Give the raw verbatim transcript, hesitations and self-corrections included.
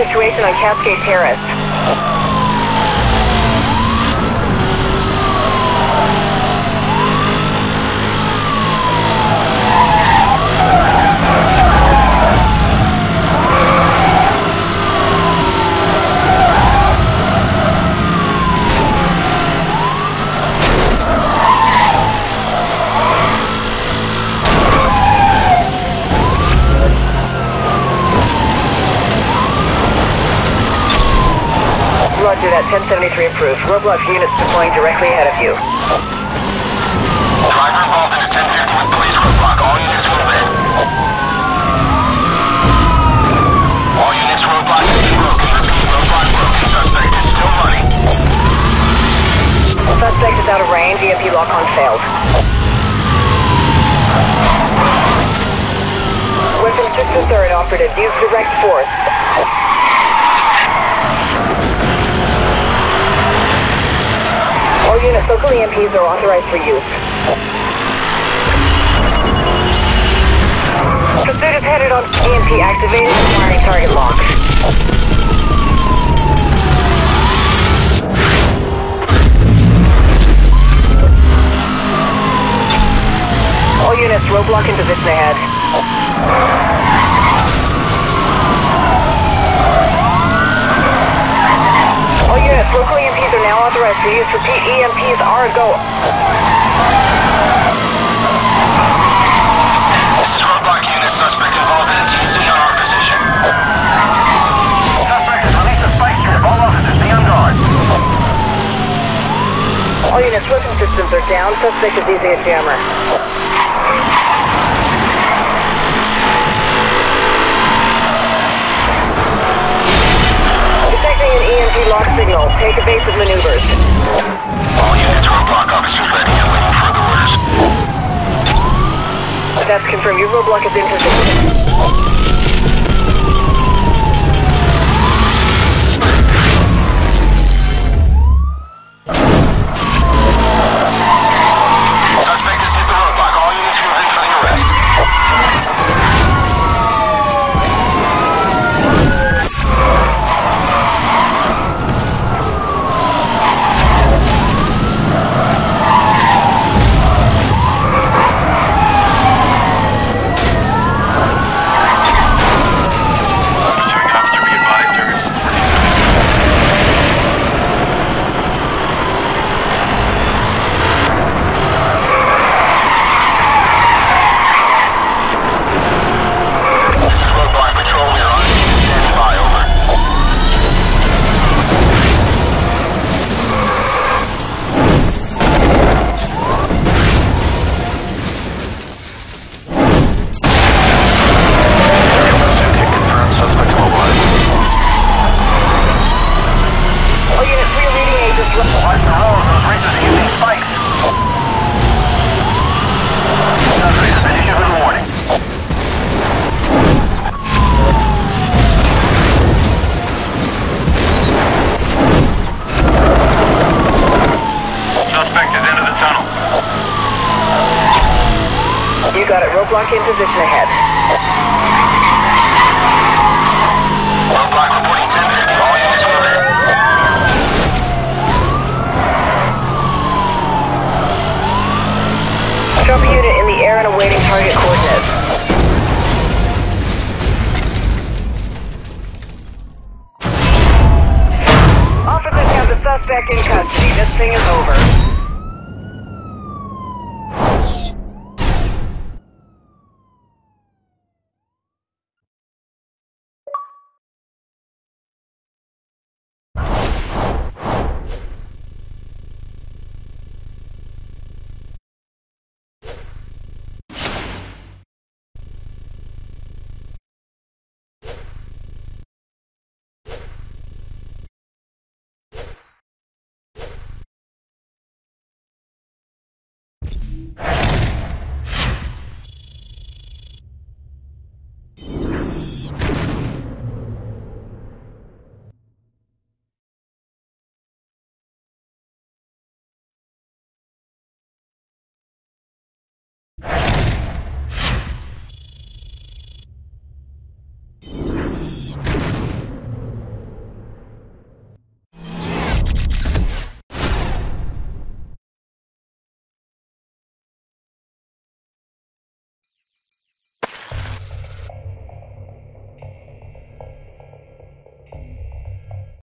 situation on Cascade Terrace. Roger that, ten seventy-three approved. Roadblock units deploying directly ahead of you. Driver involved in a ten fifty with police roadblock. All units move in. All units roadblock is broken. Repeat, roadblock broken. Suspect is still running. Suspect is out of range. E M P lock-on failed. Weapon system third operative. Use direct force. All units, local E M Ps are authorized for use. Pursuit is headed on. E M P activated, acquiring target lock. All units, roadblock in position ahead. All units, local E M Ps are now authorized for use. Repeat, E M Ps are a go. This is roadblock unit. Suspect involved in a T C on our position. Suspect has released a spike strip. All officers, be on guard. All units, weapon systems are down. Suspect is using a jammer. Detecting an E M P lock signal. Take evasive maneuvers. All units, roadblock officers ready and waiting further orders. That's confirmed. Your roadblock is in position. Suspect has hit the roadblock. All units move in for the arrest. You got it. Roadblock in position ahead. Roadblock reporting ten fifty. All units move in. Trophy unit in the air and awaiting target coordinates. Officers have the suspect in